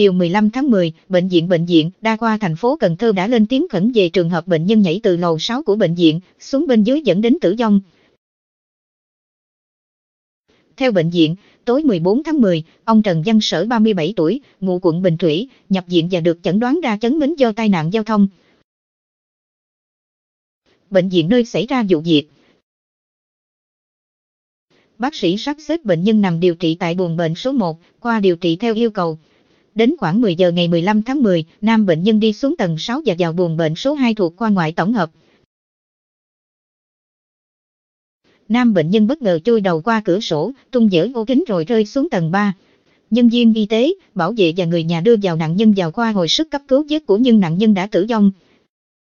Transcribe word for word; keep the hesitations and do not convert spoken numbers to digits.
Chiều mười lăm tháng mười, bệnh viện Bệnh viện Đa khoa thành phố Cần Thơ đã lên tiếng khẩn về trường hợp bệnh nhân nhảy từ lầu sáu của bệnh viện xuống bên dưới dẫn đến tử vong. Theo bệnh viện, tối mười bốn tháng mười, ông Trần Văn Sở ba mươi bảy tuổi, ngụ quận Bình Thủy, nhập viện và được chẩn đoán đa chấn mính do tai nạn giao thông. Bệnh viện nơi xảy ra vụ việc. Bác sĩ sắp xếp bệnh nhân nằm điều trị tại buồng bệnh số một, khoa điều trị theo yêu cầu. Đến khoảng mười giờ ngày mười lăm tháng mười, nam bệnh nhân đi xuống tầng sáu và vào buồng bệnh số hai thuộc khoa ngoại tổng hợp. Nam bệnh nhân bất ngờ chui đầu qua cửa sổ, tung dở ô kính rồi rơi xuống tầng ba. Nhân viên y tế, bảo vệ và người nhà đưa vào nạn nhân vào khoa hồi sức cấp cứu vết của nhưng nạn nhân đã tử vong.